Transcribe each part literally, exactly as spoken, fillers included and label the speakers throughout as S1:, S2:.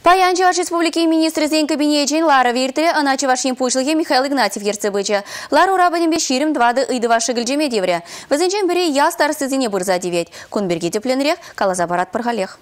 S1: Паян Чуваш Республики министр Зейн кабинетин Лара Виртеле, она Чувашин пушлыге Михаил Игнатьев ерцебыча. Лара урабанем беширим двады ыдыва шыгыльжеме девре. Вазенчен бери я старосты зене бурза девять. Кунберги тепленрех, калазабарат паргалех.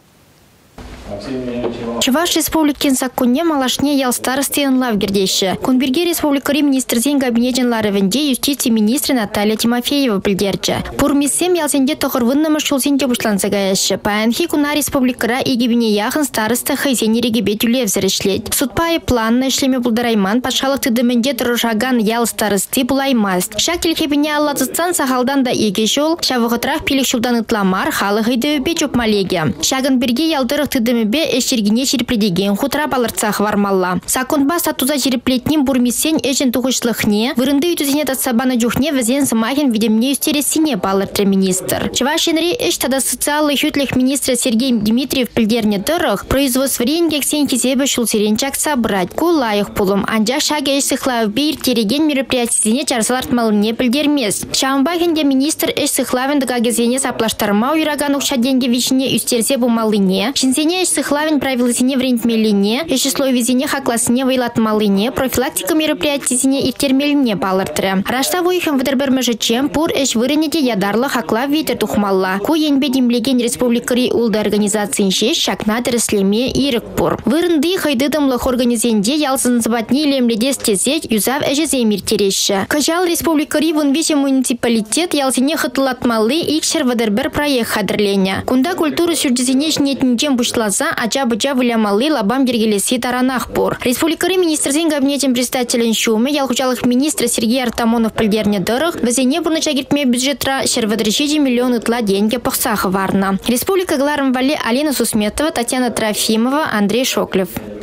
S2: Чуваш Республикин законне малашне ял старостен лавгердеща. Кунберги Республикари министр Зейн кабинетин Ларавенде юстиции министра Наталья Тимофеева пильдерча. Пурмисем ялсенде тохырвыннымы шулсенде бушланса гаяща. Паянхи куна республикара игибине яхын староста хайзени регибе тюлев зрешлеть. Судпай планны шлеме булдарайман пашхалых тыдыменде трожаган ял старости булаймаст. Шакель хебине аллацыстан сахалдан да иге жол, шавығытрах пилик шулдан ытламар халық ыйдыбе чоп малеге. Шаган берге ялдырых тыдыме бе эшергине ширипледеген хутра балырцах вармалла. Сакунба сатуза шириплетним бурмисен эшен тухышлыхне, вырынды ютузене татсабана жухне везен самахин видемне юстересине балыртре министр. Чувашинри эш тада социальных ютлих министра Сергей Дмитриев пильдерне дырых, производство ренге ксен кизебе шулсеренчак собрать. Кулаях пулум, анжа шаге эш сыхлав бейр тереген мероприятизене чарсаларт малыне пильдермес. Шамбахинде министр эш сыхлавен дагагезене саплаштарма уйраган укшаденге вичине юстерсе бумалыне, шинзене эш сыхлавен правилысене врентмелине, эш число везене хакласыне вайлатмалыне, профилактика мероприятизене и термелине балыртре. Рашта вуйхам выдербермежечем пур эш выренеде ядарлы хакла витер тухмалла. Ку енбе демлеген республикари улды организациян шеш шакна дреслеме ирек пур. Вырынды хайдыдымлых организенде ялсын забатни лемледе стезет юзав эжезе миртереща. Кажал республикари вунвисе муниципалитет ялсене хытлатмалы икшер выдербер проект хадырленя. Кунда культуру сюрдезене шнетничем бушлаза ача-быча вылямалы лабам дергелеси таранах пур. Республикари министр Зейн кабинетин представителен шуме ялхучалых министра Сергей Артамонов пильдерне дырых везене бурнача гертме бюджетра шервадрещиди миллионы тла деньги пахсах варна. Республика Гларом Вале Алина Сусметова, Татьяна Трофимова, Андрей Шоклев.